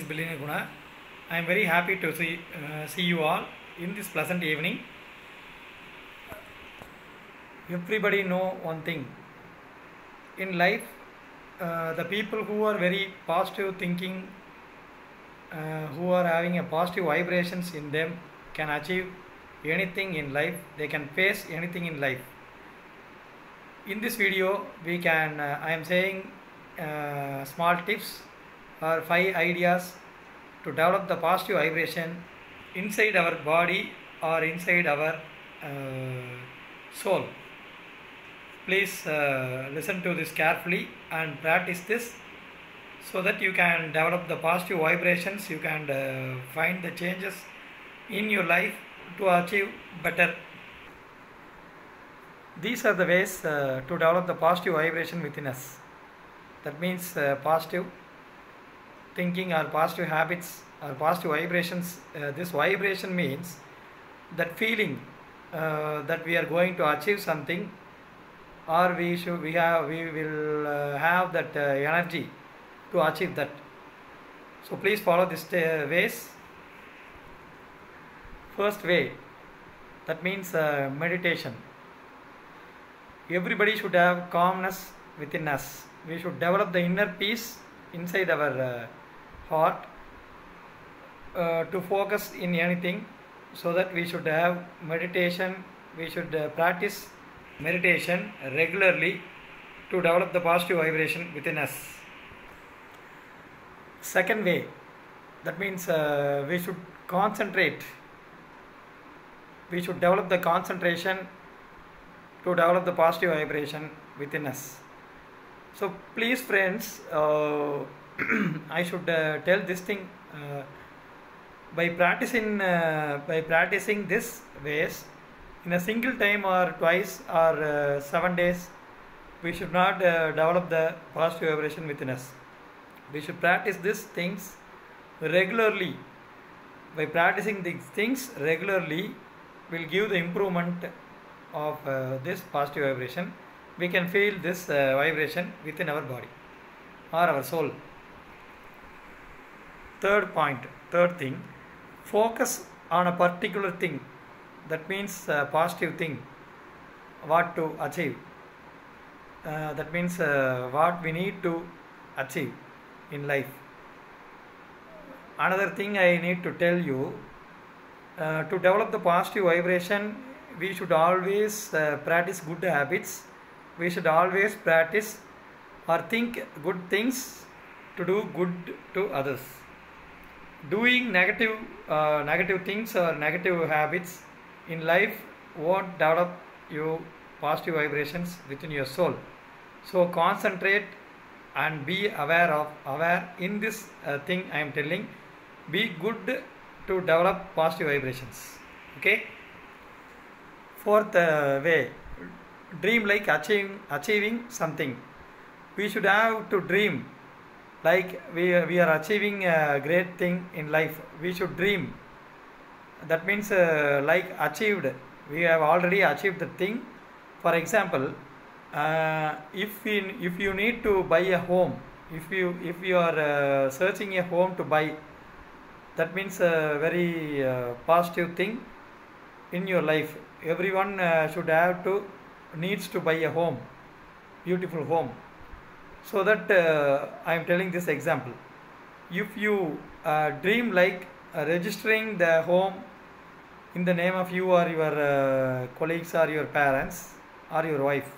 Billini Guna. I am very happy to see you all in this pleasant evening. Everybody know one thing. In life, the people who are very positive thinking, who are having a positive vibrations in them can achieve anything in life. They can face anything in life. In this video, we can, I am saying small tips or 5 ideas to develop the positive vibration inside our body or inside our soul. Please listen to this carefully and practice this so that you can develop the positive vibrations. You can find the changes in your life to achieve better. These are the ways to develop the positive vibration within us. That means positive thinking or positive habits or positive vibrations. This vibration means that feeling that we are going to achieve something, or we will have that energy to achieve that. So please follow this ways. First way, that means meditation. Everybody should have calmness within us. We should develop the inner peace inside our heart to focus in anything, so that we should have meditation. We should practice meditation regularly to develop the positive vibration within us. Second way, that means we should concentrate. We should develop the concentration to develop the positive vibration within us. So please friends, I should tell this thing, by practicing this ways in a single time or twice or 7 days, we should not develop the positive vibration within us. We should practice these things regularly. By practicing these things regularly will give the improvement of this positive vibration. We can feel this vibration within our body or our soul. Third thing, focus on a particular thing. That means positive thing, what to achieve. That means what we need to achieve in life. Another thing I need to tell you, to develop the positive vibration, we should always practice good habits. We should always practice or think good things to do good to others. Doing negative things or negative habits in life won't develop you positive vibrations within your soul. So concentrate and be aware in this thing I am telling. Be good to develop positive vibrations. Okay. Fourth way, dream like achieving something. We should have to dream like we are achieving a great thing in life. We should dream. That means like achieved. We have already achieved the thing. For example, if you need to buy a home, if you are searching a home to buy, that means a very positive thing in your life. Everyone needs to buy a home, beautiful home. So that I am telling this example. If you dream like registering the home in the name of you or your colleagues or your parents or your wife.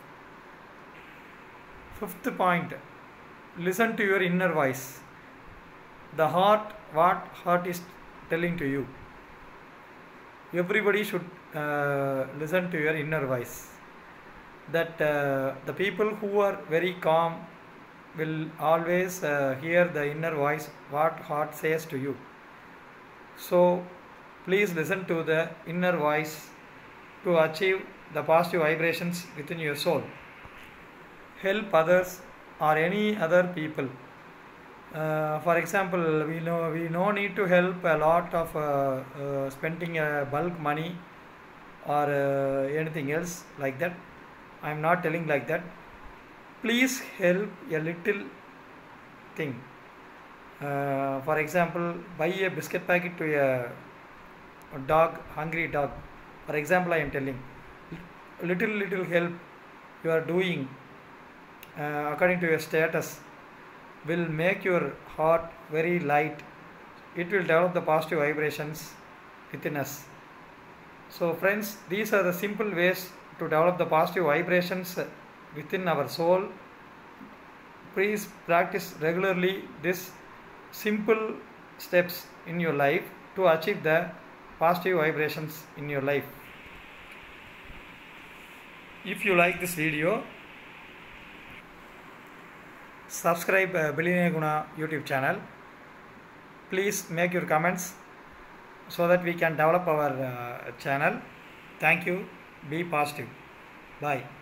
Fifth point, listen to your inner voice. The heart, what heart is telling to you. Everybody should listen to your inner voice. That the people who are very calm will always hear the inner voice, what heart says to you. So please listen to the inner voice to achieve the positive vibrations within your soul. Help others or any other people. For example, we no need to help a lot of spending bulk money or anything else like that. I am not telling like that. Please help a little thing. For example, buy a biscuit packet to a dog, hungry dog. For example, I am telling, little help you are doing according to your status will make your heart very light. It will develop the positive vibrations within us. So friends, these are the simple ways to develop the positive vibrations within our soul. Please practice regularly these simple steps in your life to achieve the positive vibrations in your life. If you like this video, subscribe Billionaire Guna YouTube channel. Please make your comments so that we can develop our channel. Thank you. Be positive. Bye.